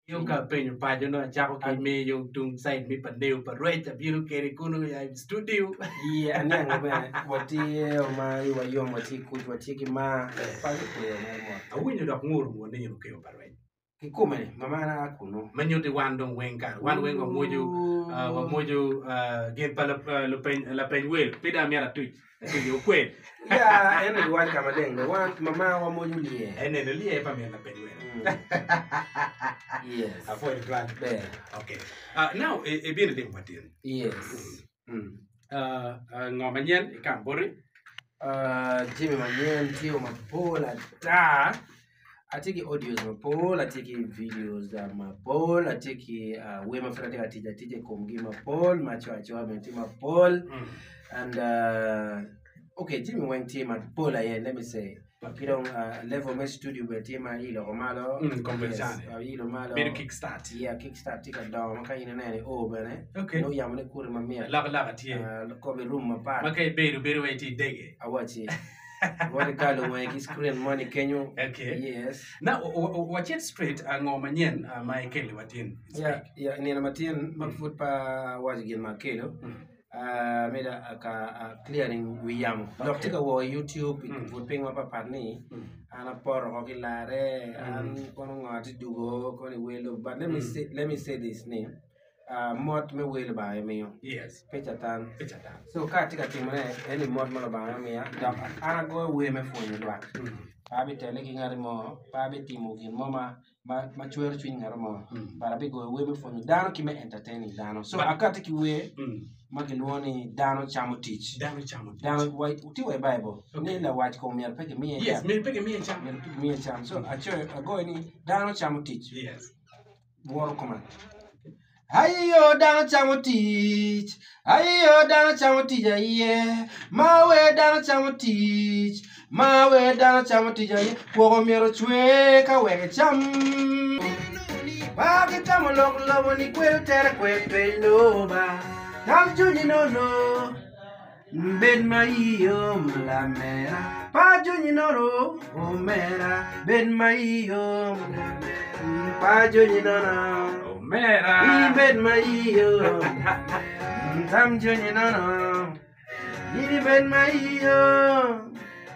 Yung penyo pa dyan no, Jaco kay may yung tung side mi pandew pa right up yung kay kuno yung studio. Iya, ani ang ba wati ma iwa yung wati ki ma pa ko yo mo. Awin yung dak nguru mo na yung kayo pa right. Ki kuma mama na ako no. Manyo di wandong wengka. Wan weng wa mojo gen pala la penwel. Pida mi ara tweet. Yung kwet. Ya, ene wan kama deng de wan mama wa mo liye. Ene no liye pa mi la penwel. Yes. Avoid glad there. Okay. Now e bien de matin. Yes. Ngomanyen ikambori. Jimmy manyen tio mapola da. Atiki audios mapola, atiki videos mapola, atiki we mafrati atija komgi mapol, macho menti mapol. And okay, Jimmy went team at Pola, let me say. You know, level my studio where team ilo malo. Ilo malo. Better kickstart. Yeah, kickstart tika down. Maka ina na oh bene. Okay. No ya mane kuri mamia. Laga tie. Kobe room mapa. Maka beru wait dege. Awachi. What kalo mo ki screen money Kenyo. Okay. Yes. Now watch it straight ngomanyen Michael watin. Yeah, ni na matin magfoot pa wajigin makelo. Made a clearing we yam. Doctor wo YouTube would ping up a partner and a por okilare and kono ngati dugo kono welo. But let me say this name. Mot me welo by me. Yes. Pechatan. So katika timane any mot mo by me. Ana go we me phone you back. Pabi tele ngari mo, pabi timu kin mama ma chwer chwin ngari mo. Para bi go we me phone Dano ki me entertaining Dano. So akati ki we Magilwani Dano camo teach. Dano white uti we Bible. Ne la white ko mi peke mi. Yes, me peke mi cham. Mi cham. So I go any Dano camo teach. Yes. War command. Ayo Dano camo teach. Ayo Dano camo teach yeah. Ma we Dano camo teach. Ma we Dano camo teach yeah. Ko mi ro chwe ka we cham. Ba ke chamo lo ni kwel tere kwe pelo ba. Tam Juni no Ben Maio la mera Pa Juni no Omera Ben Maio Pa Juni no Omera Ben Maio Tam Juni no Yini Ben Maio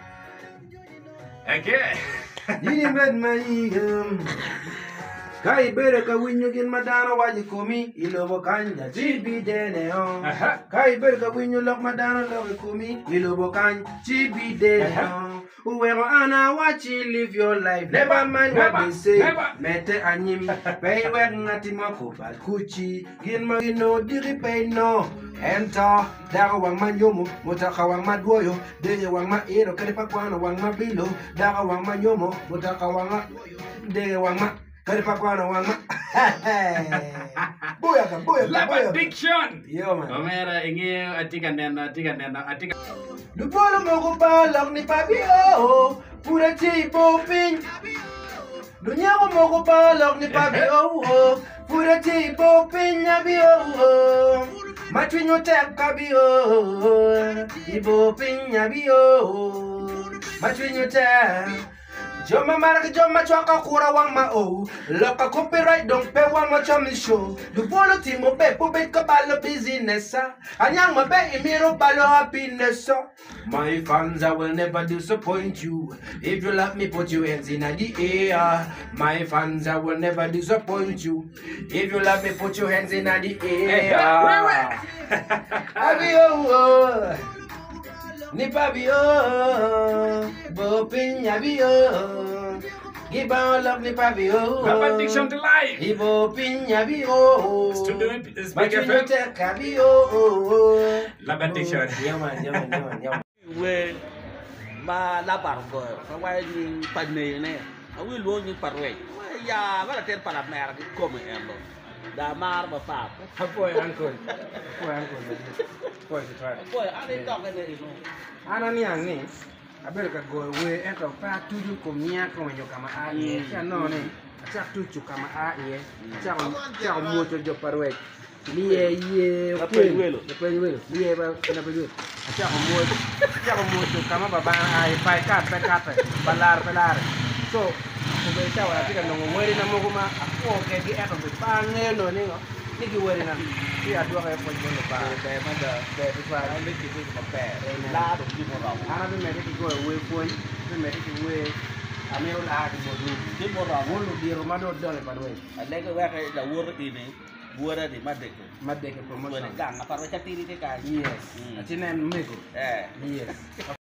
Okay. Yini Ben Maio Kai bere ka winyo gin madano waji kumi ilobo kanja chibi dene on. Kai bere ka winyo lok madano loge kumi ilobo kan chibi dene on. Uwero ana wachi live your life. Never mind what they say. Mete anyim pay wek ngati mako bal kuchi gin magino diri pay no. Enta daga wang manyomo motaka wang madwoyo deye wang ma ero kalipa kwana wang mabilo daga wang manyomo motaka wang deye wang ma Labert Dickson. Yo man. Omera ingi atika nena. Lupolo mo ko balak ni Pabio. Pura tipo pin. Dunya ko mo ko balak ni Pabio. Pura tipo pin Pabio. Matwinyo tek Pabio. Ibo pin Pabio. Matwinyo tek. Joma maraka joma chwaka kura wang ma o Loka copyright don't pay wang ma chom show Du bolo timo be pubit ka balo business Anyang ma be imiro balo happiness My fans I will never disappoint you If you love me put your hands in the air My fans I will never disappoint you If you love me put your hands in the air Abio Ni Pabio, Bopin Yabio, give all of Ni Pabio, Labert Dickson to life. Ibopin Yabio, Studio is but you big not Cabio, Labert Dickson. Yaman. We ma la barco, why you padne ne? I will go you parway. Ya, va a ter para mer come endo. Da mar ba fa. Boy, uncle. Boy, I didn't talk any no. Ana ni ani, abel ka go we ento pa tuju komia ko yo kama aye. Ya no ne, cha tuju kama aye. Cha mo jo parway. Liye peluelo. Liye ba na peluelo. Cha mo jo kama baba ay pai kat balar. So Ko be tawa tika no wori na mo kuma ako ke gi eto be pange no ni ngo. Ni gi wori na. Ti adwa ka po bono ba. Be ma da Be ti fa. ai be ki ko pe la do ki mo ra Ana be me ti go we foi. Be me ti we ame la ti mo du. ki mo ra Wo lu di Roma do dole pa we. ale ke wa ka da wor ini wora di ma de ko Madde ke mo promotion. ne gang na parwe chatiri te ka Yes. Atinen mego. eh Yes.